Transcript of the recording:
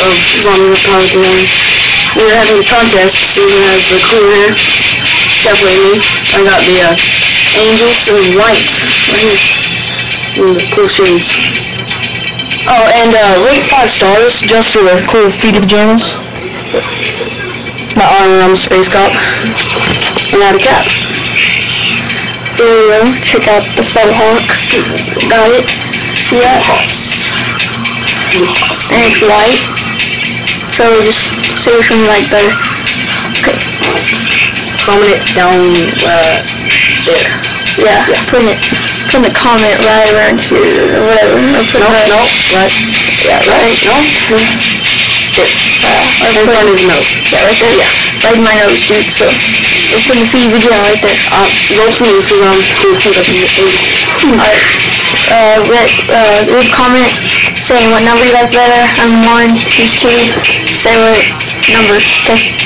of Zombie Republic. We were having a contest to see who has the cool hair. Definitely me. I got the Angels in white right here. And the cool shades. Oh, and rate 5 stars just for the cool feet pajamas. My arm around the space cop. And I had a cap. There we go. Check out the faux hawk. Got it. See that? And it's white. So just say which one you like better. Okay. Comment it down there. Yeah. Put the comment right around here or whatever. No, right. Yeah, right. No. There. Right in front of his nose. Yeah, right there. Yeah. Right in my nose, dude. So we're putting the feed video right there. Go for me because I'm cool. Alright. Leave a comment saying what number you like better. I'm 1, he's 2. Say what number. Okay.